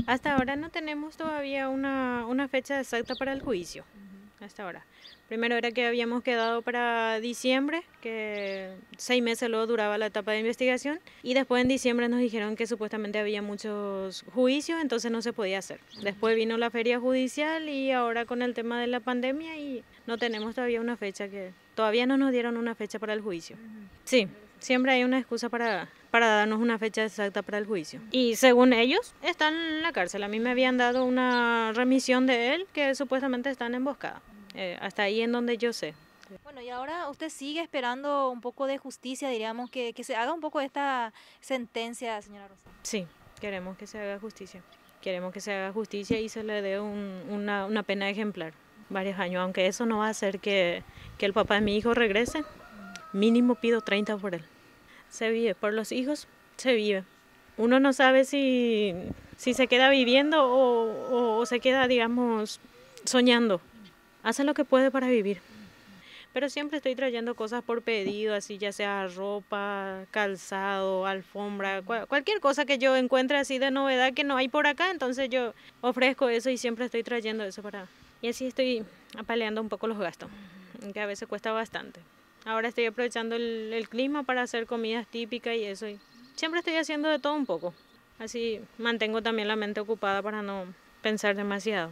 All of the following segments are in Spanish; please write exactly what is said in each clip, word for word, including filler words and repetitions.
Hasta ahora no tenemos todavía una, una fecha exacta para el juicio, hasta ahora. Primero era que habíamos quedado para diciembre, que seis meses luego duraba la etapa de investigación, y después en diciembre nos dijeron que supuestamente había muchos juicios, entonces no se podía hacer. Después vino la feria judicial y ahora con el tema de la pandemia y no tenemos todavía una fecha, que todavía no nos dieron una fecha para el juicio. Sí, siempre hay una excusa para, para darnos una fecha exacta para el juicio. Y según ellos, están en la cárcel. A mí me habían dado una remisión de él que supuestamente está en emboscada. Eh, hasta ahí en donde yo sé. Bueno, y ahora usted sigue esperando un poco de justicia, diríamos, que, que se haga un poco esta sentencia, señora Rosa. Sí, queremos que se haga justicia. Queremos que se haga justicia y se le dé un, una, una pena ejemplar. Varios años, aunque eso no va a hacer que, que el papá de mi hijo regrese. Mínimo pido treinta por él. Se vive, por los hijos se vive. Uno no sabe si, si se queda viviendo o, o, o se queda, digamos, soñando. Hace lo que puede para vivir. Pero siempre estoy trayendo cosas por pedido, así ya sea ropa, calzado, alfombra, cual, cualquier cosa que yo encuentre así de novedad que no hay por acá, entonces yo ofrezco eso y siempre estoy trayendo eso para... Y así estoy apaleando un poco los gastos, que a veces cuesta bastante. Ahora estoy aprovechando el, el clima para hacer comidas típicas y eso. Y siempre estoy haciendo de todo un poco. Así mantengo también la mente ocupada para no pensar demasiado.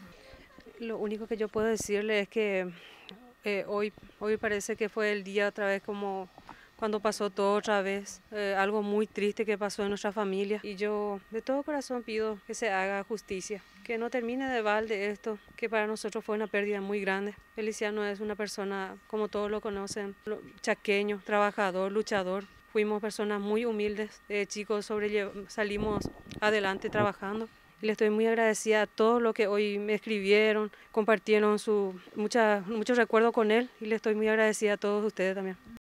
Lo único que yo puedo decirle es que eh, hoy, hoy parece que fue el día otra vez como cuando pasó todo otra vez, eh, algo muy triste que pasó en nuestra familia. Y yo de todo corazón pido que se haga justicia, que no termine de balde esto, que para nosotros fue una pérdida muy grande. Feliciano es una persona, como todos lo conocen, chaqueño, trabajador, luchador. Fuimos personas muy humildes, eh, chicos, salimos adelante trabajando. Y le estoy muy agradecida a todos los que hoy me escribieron, compartieron su, mucha, muchos recuerdos con él y le estoy muy agradecida a todos ustedes también.